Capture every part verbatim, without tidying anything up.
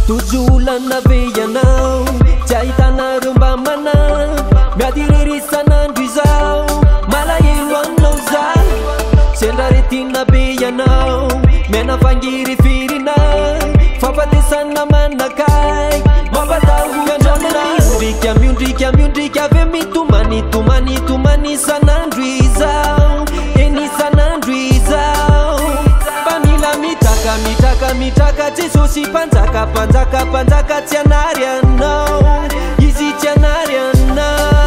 tujulana veyanao tsy ahitana romba mana miadirerissanandro izao malahelo aminao za sendra retina be ianao mena vangiry firina fampatesana manakay mampatahoandrana miondrika miondrika miondrika ave mitomany tomany tomany isanandro izao enisanandro izao mba mila mitraka mitraka mitraka jesosy mpanjaka mpanjaka mpanjaka tsy anary anao izy tsy anary anao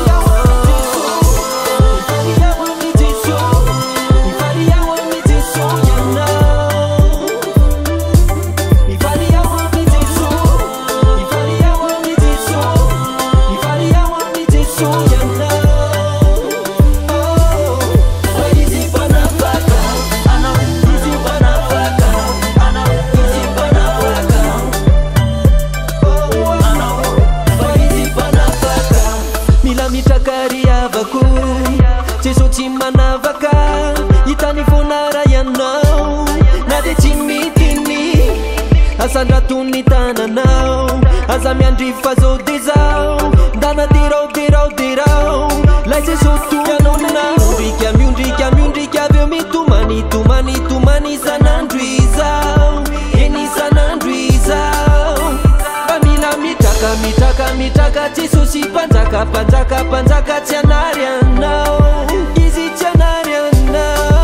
jesosy manavaka hitany vonara ianao na de tsy mitiny asandratony tananao aza miandrifa zao de zao ndana derao derao derao lay jesotoanao miondrika miondrika miondrika aveo mitomany tomany tomany isanandro izao eny isanandro izao mba mila mitraka mitraka mitraka jesosy mpanjaka mpanjaka mpanjaka tsy anary anao izy tsy anary anao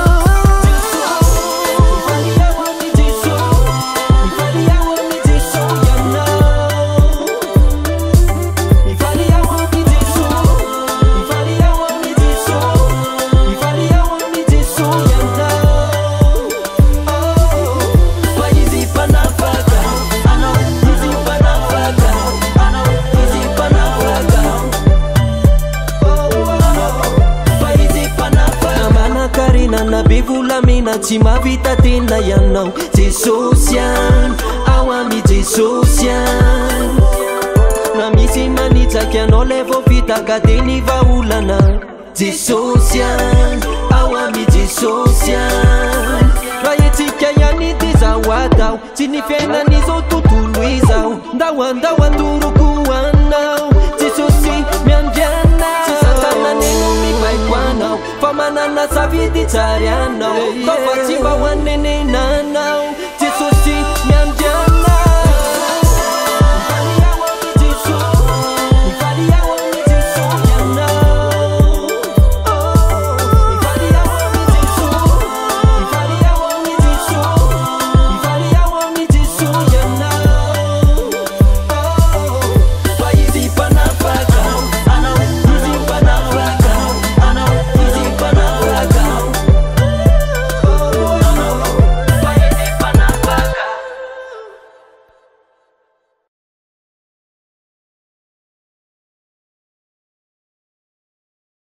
na bevolamena tsy mavita tena ianao jesosy any ao ami jesosy any na misy manitsaky anao le vo vitaka de ny vaolana jesosy any ao ami jesosy any raha etsika ihany de zao atao tsy ny fiainan'izao tontolo izao ndao andao andoroko anao jesosy miandriana tsy satananeno mibaiko anao fa manana savidy tsary anao fa fa tsy mba hoanenenanao